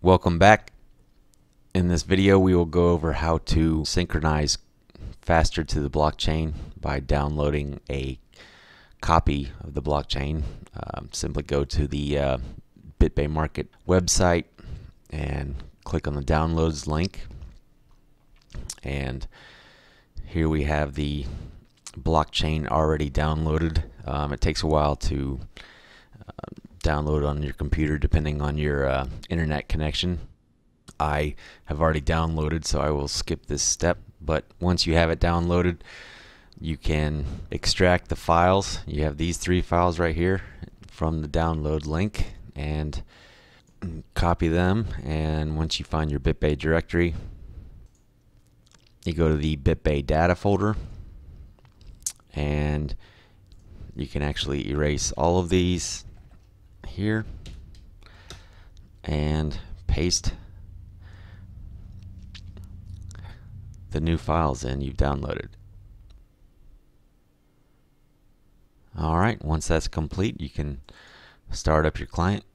Welcome back. In this video we will go over how to synchronize faster to the blockchain by downloading a copy of the blockchain. Simply go to the BitBay Market website and click on the downloads link, and here we have the blockchain already downloaded. It takes a while to download on your computer depending on your internet connection. I have already downloaded, so I will skip this step, but once you have it downloaded, you can extract the files. You have these 3 files right here from the download link, and copy them, and once you find your BitBay directory, you go to the BitBay data folder, and you can actually erase all of these here and paste the new files in you've downloaded. Alright, once that's complete, you can start up your client.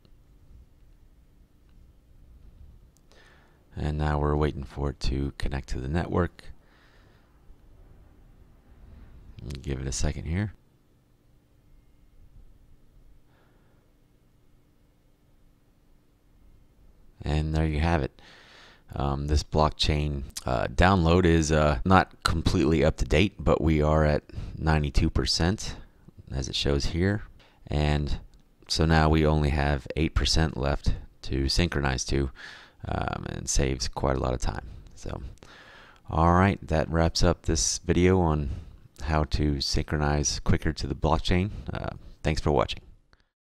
And now we're waiting for it to connect to the network. Give it a second here. And there you have it. This blockchain download is not completely up to date, but we are at 92% as it shows here. And so now we only have 8% left to synchronize to, and saves quite a lot of time. So, alright, that wraps up this video on how to synchronize quicker to the blockchain. Thanks for watching.